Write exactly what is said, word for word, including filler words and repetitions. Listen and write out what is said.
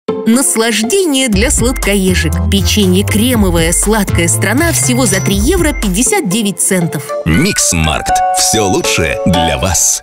Наслаждение для сладкоежек. Печенье кремовое «Сладкая страна» всего за три евро пятьдесят девять центов. Миксмаркт. Все лучшее для вас.